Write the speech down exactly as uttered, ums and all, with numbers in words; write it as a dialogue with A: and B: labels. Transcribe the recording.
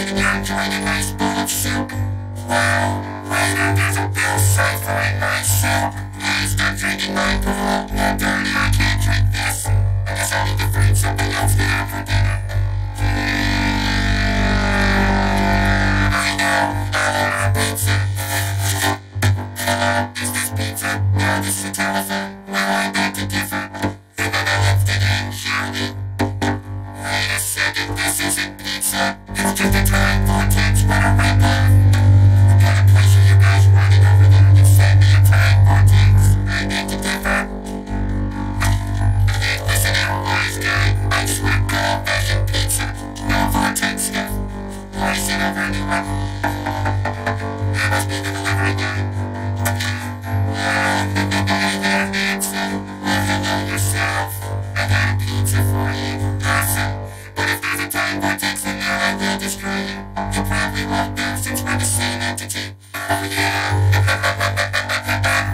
A: sitting out enjoying a nice bowl of soup. Wow, waiter, there's a bill Cipher in my soup. Please stop drinking my pool. You're dirty, I can't drink this. I guess I need to find something else to have for dinner. I know, I want pizza. Hello, is this pizza? No, this is a telephone. Well, I beg to differ. Then I lift it in, shall we? Wait a second, this isn't pizza. It's just a time vortex, but I might laugh. I'm gonna push you guys running over there to send me a time vortex. I beg to differ. Hey, listen here, wise guy. I just want good old-fashioned pizza. No vortex stuff. Why sit over anyone? That must be the delivery guy. Well, hey there, pizza. Well, hello yourself. I got a pizza for you. Awesome. But if there's a time vortex in there, I will destroy you. You probably won't know since we're the same entity. Oh yeah.